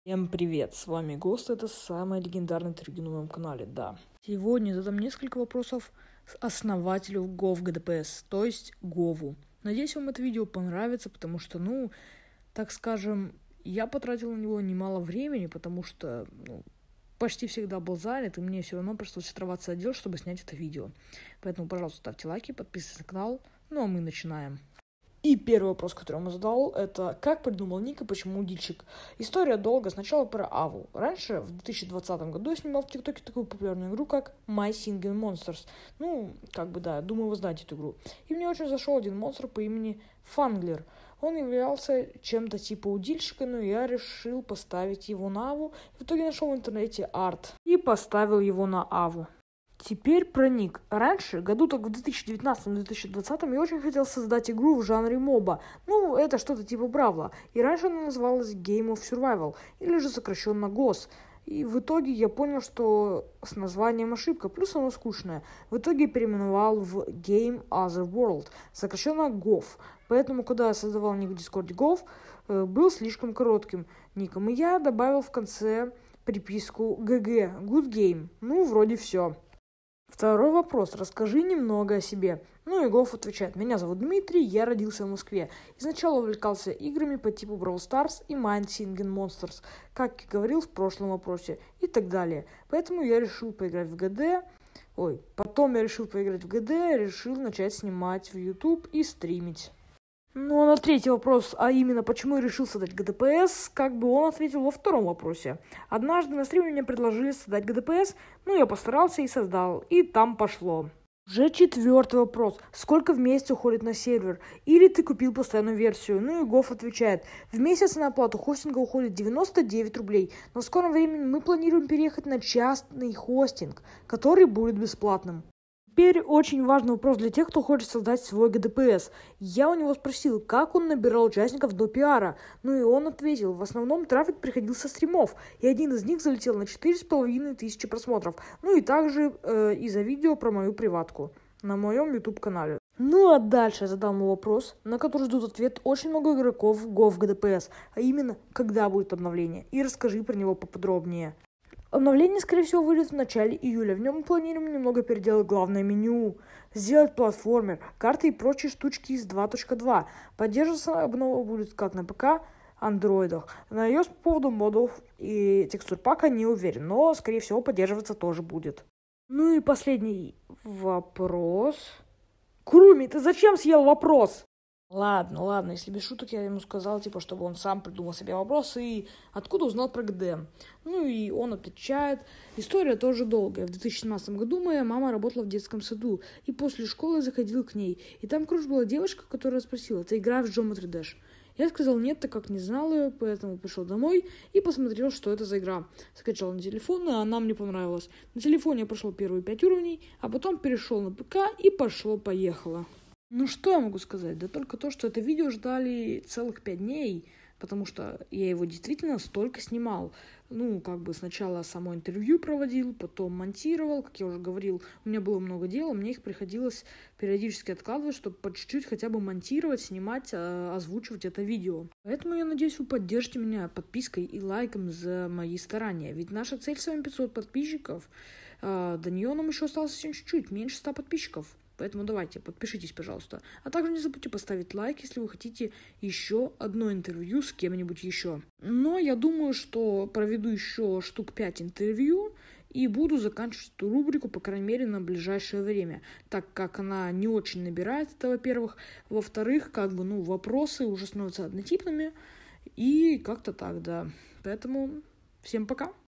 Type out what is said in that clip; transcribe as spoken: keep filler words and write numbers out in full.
Всем привет, с вами Гост, это самое легендарное интервью на моем канале, да. Сегодня задам несколько вопросов основателю GovGDPS, то есть Гову. Надеюсь, вам это видео понравится, потому что, ну, так скажем, я потратил на него немало времени, потому что, ну, почти всегда был занят, и мне все равно пришлось отрываться от дел, чтобы снять это видео. Поэтому, пожалуйста, ставьте лайки, подписывайтесь на канал, ну а мы начинаем. И первый вопрос, который он задал, это как придумал ник и почему удильщик. История долго. Сначала про Аву. Раньше, в две тысячи двадцатом году, я снимал в ТикТоке такую популярную игру, как My Singing Monsters. Ну, как бы да, думаю, вы знаете эту игру. И мне очень зашел один монстр по имени Фанглер. Он являлся чем-то типа удильщика, но я решил поставить его на Аву. В итоге нашел в интернете арт и поставил его на Аву. Теперь про ник. Раньше, году так в две тысячи девятнадцатом - две тысячи двадцатом, я очень хотел создать игру в жанре моба. Ну, это что-то типа Бравла. И раньше она называлась Game of Survival, или же сокращенно гос. И в итоге я понял, что с названием ошибка, плюс оно скучное. В итоге переименовал в Game Other World, сокращенно гов. Поэтому, когда я создавал ник в Discord гов, был слишком коротким ником. И я добавил в конце приписку джи джи, Good Game. Ну, вроде все. Второй вопрос. Расскажи немного о себе. Ну и Гоф отвечает. Меня зовут Дмитрий, я родился в Москве. Изначально увлекался играми по типу Brawl Stars и My Singing Monsters, как и говорил в прошлом вопросе, и так далее. Поэтому я решил поиграть в ГД. Ой, потом я решил поиграть в ГД, решил начать снимать в YouTube и стримить. Ну а на третий вопрос, а именно, почему я решил создать ГДПС, как бы он ответил во втором вопросе. Однажды на стриме мне предложили создать ГДПС, ну я постарался и создал, и там пошло. Уже четвертый вопрос. Сколько в месяц уходит на сервер? Или ты купил постоянную версию? Ну и Гоф отвечает. В месяц на оплату хостинга уходит девяносто девять рублей. Но в скором времени мы планируем переехать на частный хостинг, который будет бесплатным. Теперь очень важный вопрос для тех, кто хочет создать свой ГДПС. Я у него спросил, как он набирал участников до пиара. Ну и он ответил, в основном трафик приходил со стримов. И один из них залетел на четыре с половиной тысячи просмотров. Ну и также э, из-за видео про мою приватку на моем YouTube-канале. Ну а дальше я задал ему вопрос, на который ждут ответ очень много игроков в GovGDPS. А именно, когда будет обновление. И расскажи про него поподробнее. Обновление, скорее всего, выйдет в начале июля. В нем мы планируем немного переделать главное меню, сделать платформер, карты и прочие штучки из два точка два. Поддерживаться обнова будет как на ПК, андроидах. На iOS по поводу модов и текстур пака не уверен, но, скорее всего, поддерживаться тоже будет. Ну и последний вопрос. Куруми, ты зачем съел вопрос? Ладно, ладно, если без шуток, я ему сказал, типа, чтобы он сам придумал себе вопросы и откуда узнал про ГД. Ну и он отвечает. История тоже долгая. В две тысячи семнадцатом году моя мама работала в детском саду, и после школы заходил к ней. И там, короче, была девушка, которая спросила, ты играешь в Geometry Dash? Я сказал нет, так как не знал ее, поэтому пришел домой и посмотрел, что это за игра. Скачал на телефон, и она мне понравилась. На телефоне я прошел первые пять уровней, а потом перешел на ПК и пошло-поехало. Ну что я могу сказать? Да только то, что это видео ждали целых пять дней, потому что я его действительно столько снимал. Ну, как бы сначала само интервью проводил, потом монтировал, как я уже говорил, у меня было много дел, мне их приходилось периодически откладывать, чтобы по чуть-чуть хотя бы монтировать, снимать, озвучивать это видео. Поэтому я надеюсь, вы поддержите меня подпиской и лайком за мои старания, ведь наша цель с вами пятьсот подписчиков, до нее нам еще осталось совсем чуть-чуть, меньше ста подписчиков. Поэтому давайте, подпишитесь, пожалуйста. А также не забудьте поставить лайк, если вы хотите еще одно интервью с кем-нибудь еще. Но я думаю, что проведу еще штук пять интервью и буду заканчивать эту рубрику, по крайней мере, на ближайшее время, так как она не очень набирает, это во-первых. Во-вторых, как бы, ну, вопросы уже становятся однотипными, и как-то так, да. Поэтому всем пока.